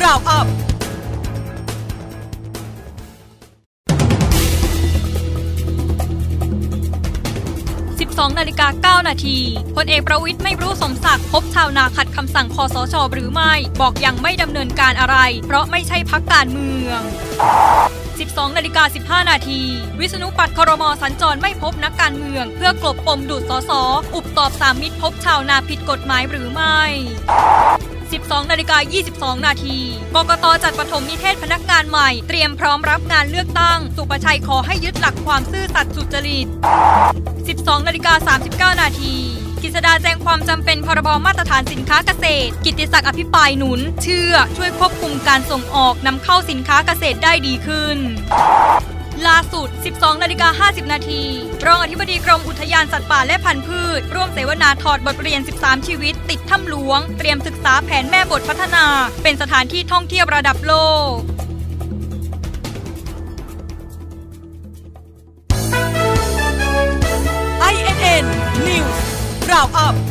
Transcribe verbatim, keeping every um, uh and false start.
Round Upสิบสองนาฬิกาเก้านาทีพลเอกประวิตรไม่รู้สมศักดิ์พบชาวนาขัดคำสั่งคสช.หรือไม่บอกยังไม่ดำเนินการอะไรเพราะไม่ใช่พรรคการเมืองสิบสองนาฬิกาสิบห้านาทีวิษณุปัดครม.สัญจรไม่พบนักการเมืองเพื่อกลบปมดูดสสอุบตอบสามมิตรพบชาวนาผิดกฎหมายหรือไม่สิบสองนาฬิกายี่สิบสองนาทีกกต.จัดปฐมนิเทศพนักงานใหม่เตรียมพร้อมรับงานเลือกตั้งสุประชัยขอให้ยึดหลักความซื่อสัตย์สุจริตสิบสองนาฬิกาสามสิบเก้านาทีกฤษดาแจ้งความจำเป็นพรบมาตรฐานสินค้าเกษตรกิตติศักดิ์อภิปรายหนุนเชื่อช่วยควบคุมการส่งออกนำเข้าสินค้าเกษตรได้ดีขึ้นล่าสุด สิบสองนาฬิกาห้าสิบนาทีรองอธิบดีกรมอุทยานสัตว์ป่าและพันธุ์พืชร่วมเสวนาถอดบทเรียนสิบสามชีวิตติดถ้ำหลวงเตรียมศึกษาแผนแม่บทพัฒนาเป็นสถานที่ท่องเที่ยวระดับโลกไอ เอ็น เอ็น News Round Up